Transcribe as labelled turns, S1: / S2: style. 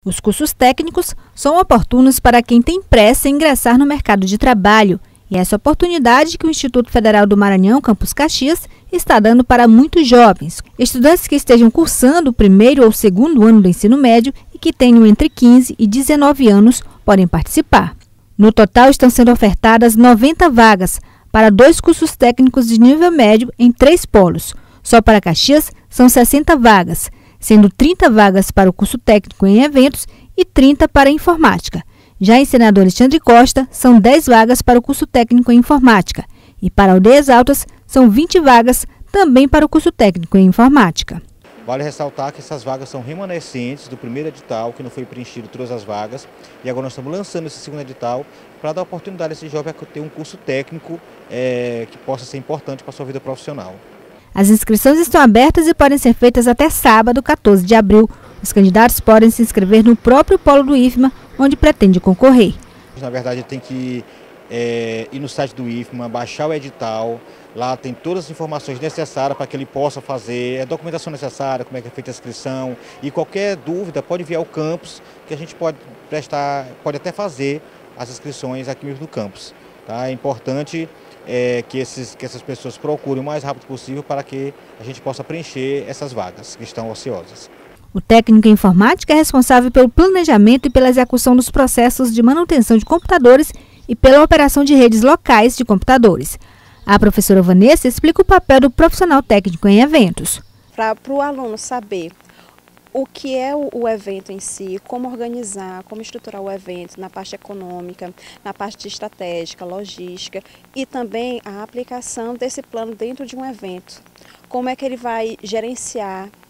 S1: Os cursos técnicos são oportunos para quem tem pressa em ingressar no mercado de trabalho. E essa oportunidade que o Instituto Federal do Maranhão, Campus Caxias, está dando para muitos jovens, estudantes que estejam cursando o primeiro ou segundo ano do ensino médio e que tenham entre 15 e 19 anos podem participar. No total estão sendo ofertadas 90 vagas para 2 cursos técnicos de nível médio em 3 polos. Só para Caxias são 60 vagas, sendo 30 vagas para o curso técnico em eventos e 30 para informática. Já em Senador Alexandre Costa, são 10 vagas para o curso técnico em informática. E para Aldeias Altas, são 20 vagas também para o curso técnico em informática.
S2: Vale ressaltar que essas vagas são remanescentes do primeiro edital, que não foi preenchido todas as vagas. E agora nós estamos lançando esse segundo edital para dar oportunidade a esse jovem a ter um curso técnico que possa ser importante para a sua vida profissional.
S1: As inscrições estão abertas e podem ser feitas até sábado, 14 de abril. Os candidatos podem se inscrever no próprio polo do IFMA, onde pretende concorrer.
S2: Na verdade, tem que ir no site do IFMA, baixar o edital. Lá tem todas as informações necessárias para que ele possa fazer, a documentação necessária, como é que é feita a inscrição. E qualquer dúvida pode enviar ao campus, que a gente pode pode até fazer as inscrições aqui mesmo no campus. Tá? É importante que essas pessoas procurem o mais rápido possível para que a gente possa preencher essas vagas que estão ociosas.
S1: O técnico em informática é responsável pelo planejamento e pela execução dos processos de manutenção de computadores e pela operação de redes locais de computadores. A professora Vanessa explica o papel do profissional técnico em eventos.
S3: Para o aluno saber o que é o evento em si, como organizar, como estruturar o evento na parte econômica, na parte de estratégica, logística e também a aplicação desse plano dentro de um evento. Como é que ele vai gerenciar